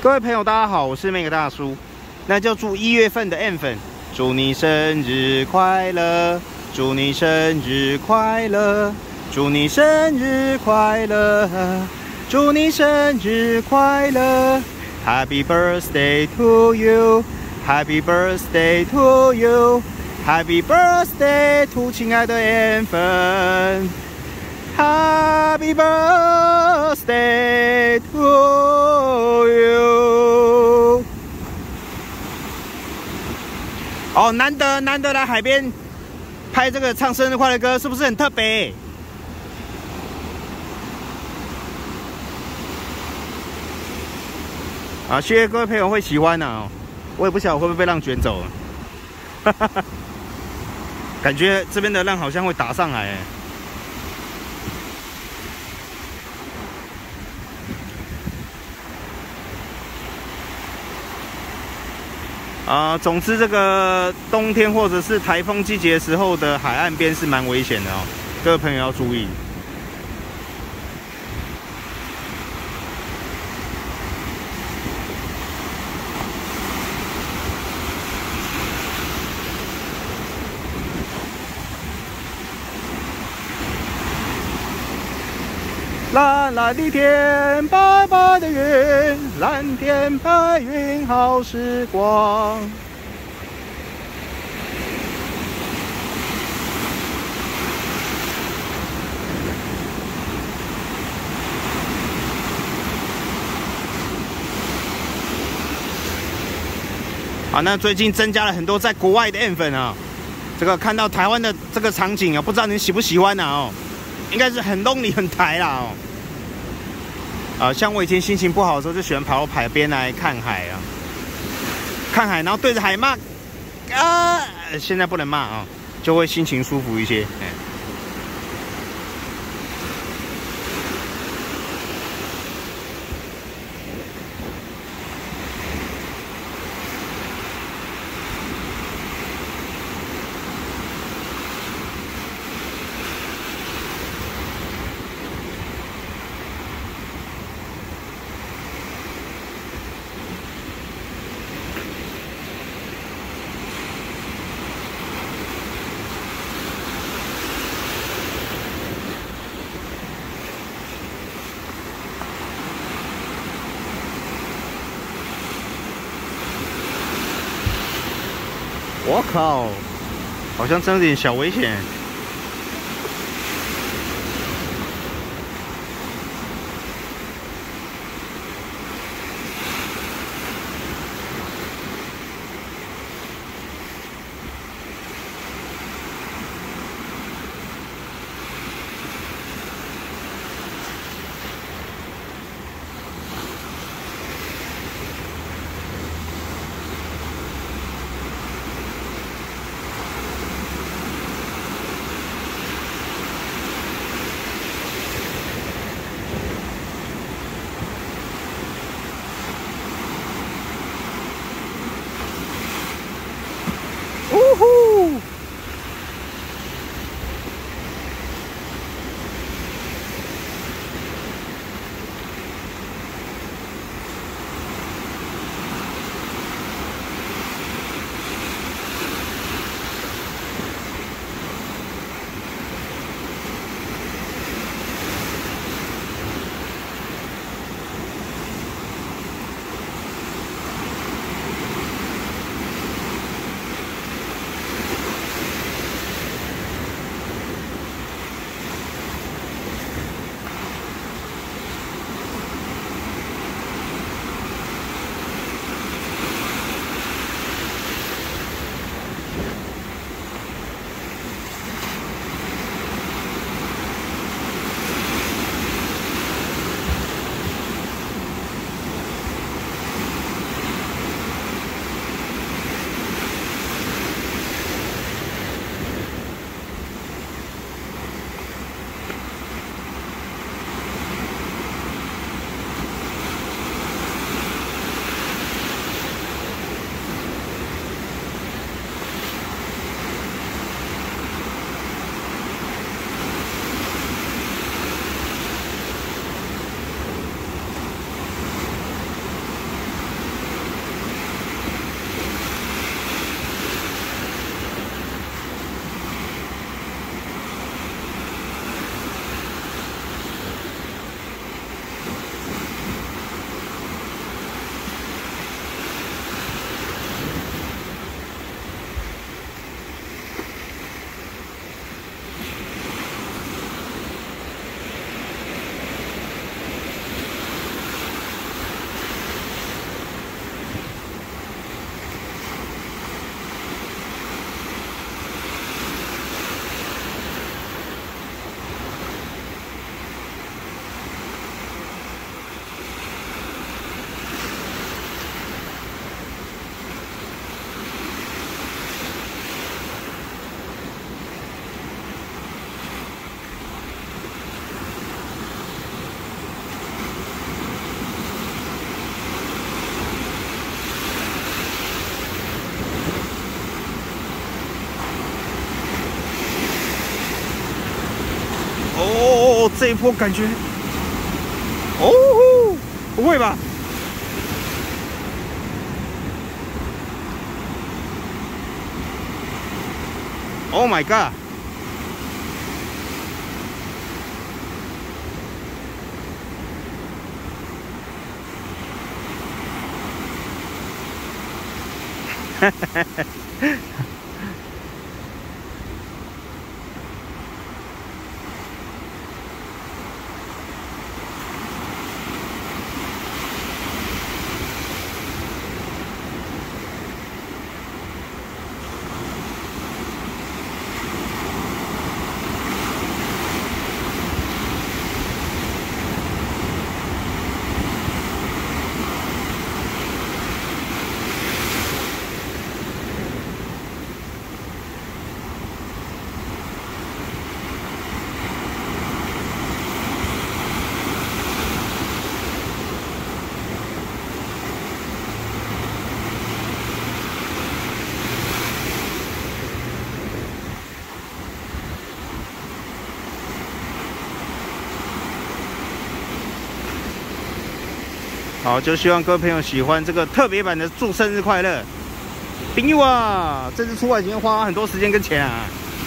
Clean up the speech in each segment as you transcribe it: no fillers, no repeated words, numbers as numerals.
各位朋友，大家好，我是那个大叔。那就祝1月份的 M 粉，祝你生日快乐，祝你生日快乐，祝你生日快乐，祝你生日快乐 ，Happy birthday to you, Happy birthday to you, Happy birthday to 亲爱的 M 粉。Happy birthday to you！ 哦，难得来海边拍这个唱生日快乐歌，是不是很特别？啊，谢谢各位朋友会喜欢哦，我也不晓得会不会被浪卷走了，感觉这边的浪好像会打上来。总之这个冬天或者是台风季节时候的海岸边是蛮危险的哦，各位朋友要注意。蓝蓝的天，白白的云，蓝天白云好时光。好，那最近增加了很多在国外的 M 粉啊，这个看到台湾的这个场景啊，不知道你喜不喜欢啊？哦。应该是很lonely很台啦哦，像我以前心情不好的时候，就喜欢跑到海边来看海啊，看海，然后对着海骂啊，现在不能骂啊，就会心情舒服一些。我靠，好像真有点小危险。 这一波感觉，哦，不会吧？Oh my god！ 好，就希望各位朋友喜欢这个特别版的祝生日快乐。朋友啊，这次出外景花很多时间跟钱啊。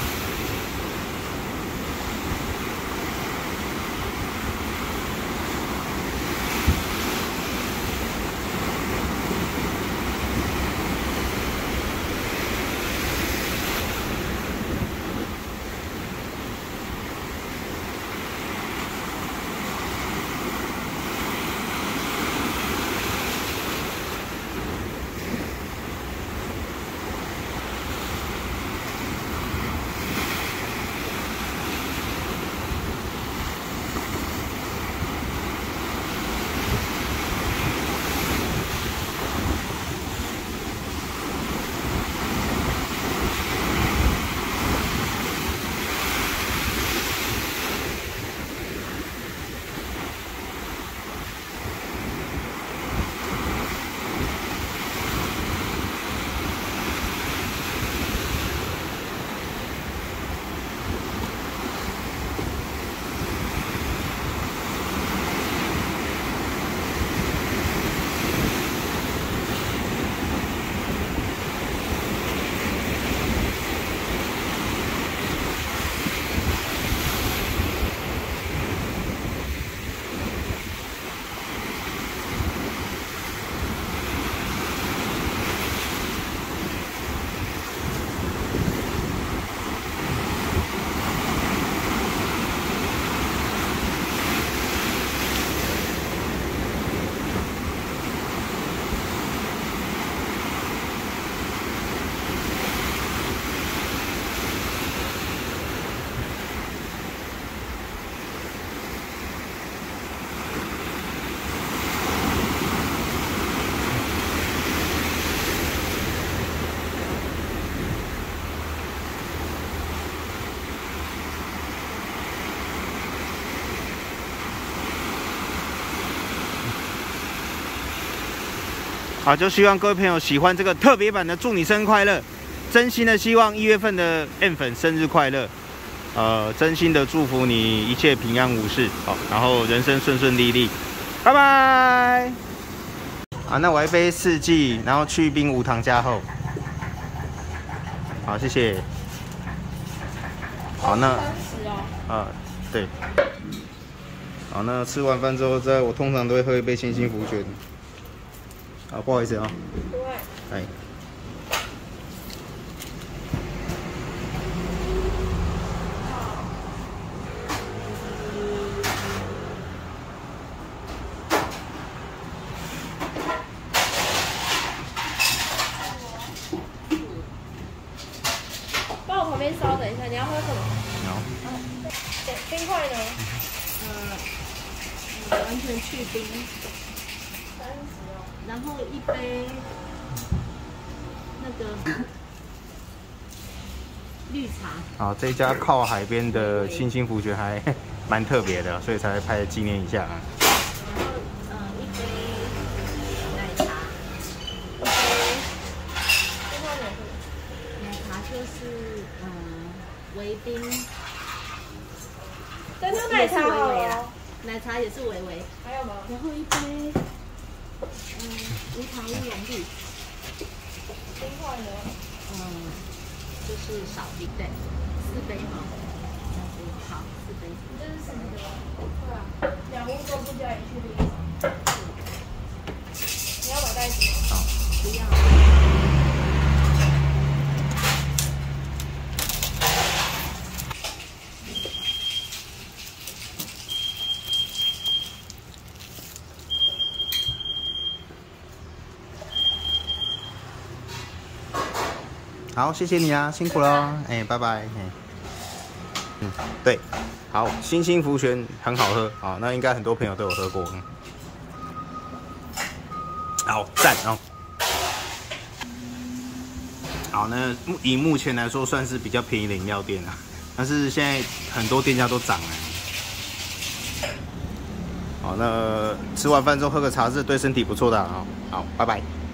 好，就希望各位朋友喜欢这个特别版的祝你生日快乐，真心的希望1月份的 M 粉生日快乐，真心的祝福你一切平安无事，好，然后人生顺顺利利，拜拜。好，那我一杯4季，然后去冰无糖加厚。好，谢谢。好，那对。好，那吃完饭之后，我通常都会喝一杯清新福卷。好，不好意思啊。不会。哎。 帮我旁边稍等一下，你要喝什么？ 好。 冰块呢？完全去冰。然后一杯那个绿茶。 好，这家靠海边的清新福卷还蛮特别的，所以才拍纪念一下啊。 然后一杯奶茶，一杯奶茶就是微冰。珍珠奶也是微微啦，奶茶也是微微。 还有吗？ 然后一杯，无糖乌龙绿。 冰块呢？ 就是少冰，对，4杯哈。好，4杯。 这是什么的？对啊，2壶都不加，也去冰。你要买袋子吗？ 好，不要。 好，谢谢你啊，辛苦了，哎，拜拜，对，好，星星福泉很好喝，好，那应该很多朋友都有喝过，好赞哦。好，那以目前来说算是比较便宜的饮料店啊，但是现在很多店家都涨了。好，那吃完饭之后喝个茶是对身体不错的啊。好，拜拜。